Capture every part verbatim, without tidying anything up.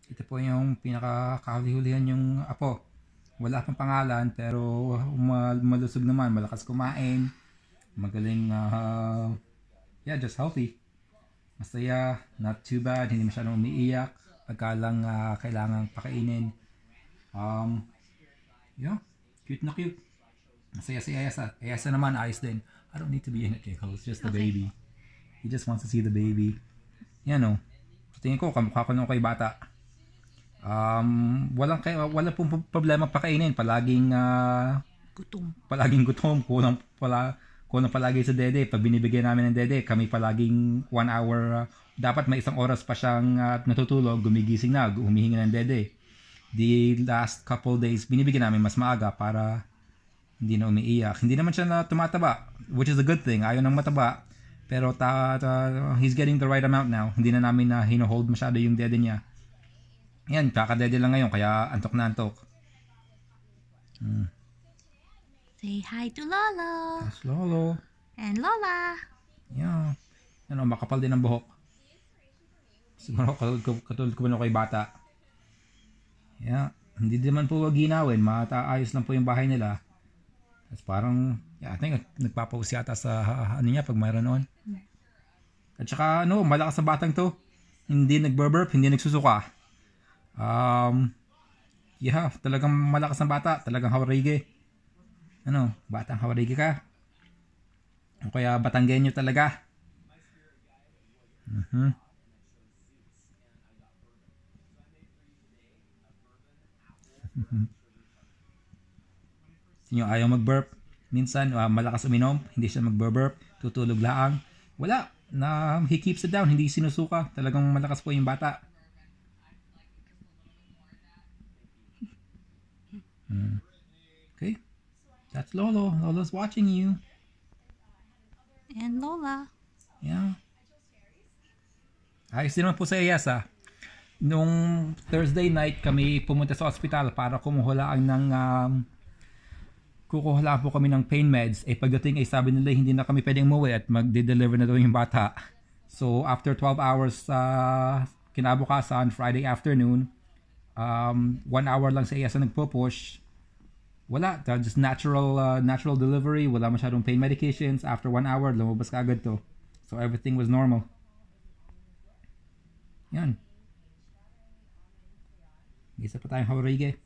Ito po yung pinakakahulihan yung apo. Wala pang pangalan pero mal- malusog naman, malakas kumain, magaling, uh, yeah, just healthy. Masaya, not too bad, hindi masyadong umiiyak. Pagka lang uh, kailangan pakainin. Um, yeah, cute na cute. Masaya si Ayasa. Ayasa naman, ayos din. I don't need to be in it, Keiko. It's just the Okay. baby. He just wants to see the baby. Yan o. Sa tingin ko, kamukha ko nung kay bata. Um, walang, kay, walang pong problema pakainin. Palaging, uh, Gutom. palaging gutom. Kulang, pala, kulang palagi sa dede. Pag binibigyan namin ng dede, kami palaging one hour. Uh, dapat may isang oras pa siyang uh, natutulog. Gumigising na, humihingi ng dede. The last couple days, binibigyan namin mas maaga para hindi na umiiyak. Hindi naman siya na tumataba, which is a good thing. Ayaw nang mataba. Pero ta, ta, he's getting the right amount now. Hindi na namin na hino-hold masyado yung dede niya. Yan, kakadede lang ngayon, kaya antok na antok. Hmm. Say hi to Lolo. Yes, Lolo. And Lola. Yeah. Ano, makapal din ang buhok. Siguro katulad ko, katulad ko ba kay bata. Yeah. Hindi naman po ginawin. Mataayos lang po yung bahay nila. Tapos parang, yeah, I think nagpapawis yata sa ano niya pag mayroon noon. At saka ano, malakas na batang to. Hindi nagburburp, hindi nagsusuka. Um, yeah, talagang malakas na bata. Talagang hawarige. Ano, batang hawarige ka. O kaya Batanggenyo talaga. Mhm. Yung ayaw mag-burp. Minsan, uh, malakas uminom, hindi siya mag-burp, tutulog lang. Wala. Na, he keeps it down, hindi sinusuka. Talagang malakas po yung bata. Hmm. Okay. That's Lolo. Lolo's watching you. And Lola. Yeah. Ayos din naman po sa Iyasa. Nung Thursday night, kami pumunta sa ospital para kumuhulaan ng um, kukuha po kami ng pain meds. Eh pagdating ay sabi nila hindi na kami pwedeng umuwi at magde-deliver na daw yung bata. So after twelve hours sa uh, kinabukasan, Friday afternoon, um, one hour lang sa Iyasa nagpo-push. Wala, just natural uh, natural delivery, wala masyadong pain medications. After one hour, lumabas ka agad to. So everything was normal. Yan. Isa pa tayong hawarige.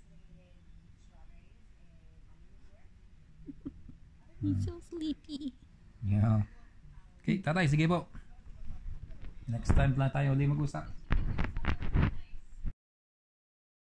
He's so sleepy. Yeah. Okay, tatay, sige po. Next time lang tayo ulit mag-usap.